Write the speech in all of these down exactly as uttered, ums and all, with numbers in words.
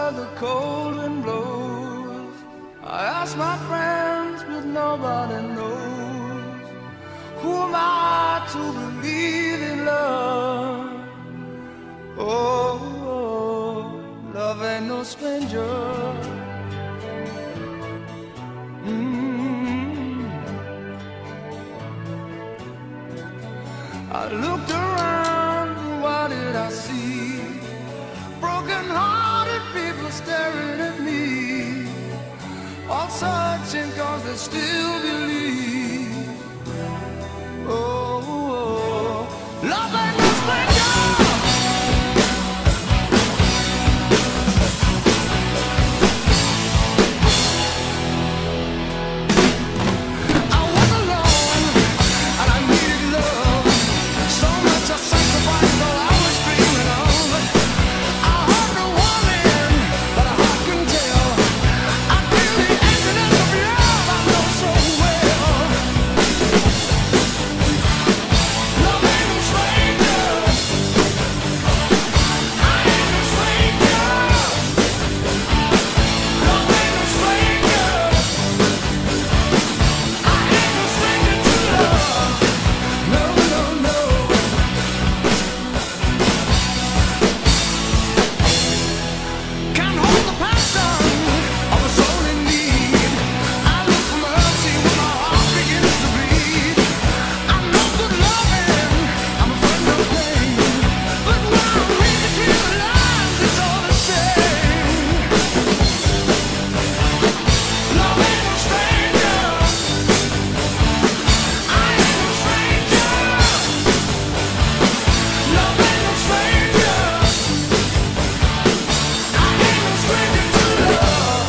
where the cold wind blows. I ask my friends, but nobody knows. Who am I to believe in love? Oh, oh, love ain't no stranger. Mm-hmm. I looked around, what did I see? Broken-hearted people staring at me, all searching cause they still believe. Oh, oh, love ain't no stranger. I was alone and I needed love, so much I sacrificed all I was dreaming of. I heard the woman, but I couldn't tell. I feel the emptiness of love I know so well. Love ain't no stranger. I ain't no stranger. Love ain't no stranger. I ain't no stranger to love. No, no, no. Can't hold the passion of a soul in need. I look for mercy when my heart begins to bleed. I'm no good loving, I'm a friend of pain. But when I read between the lines, it's all the same. Love ain't no stranger. I ain't no stranger. Love ain't no stranger. I ain't no stranger to love.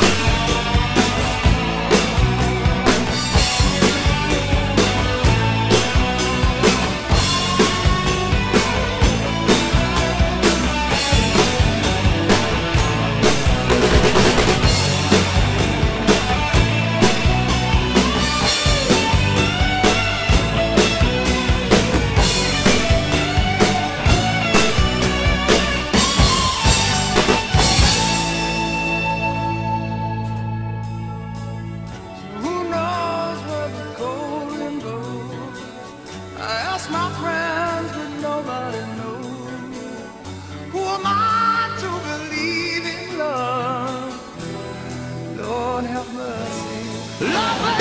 Who knows where the cold wind blows? I ask my friends, but nobody knows. Who am I to believe in love? Lord have mercy. Love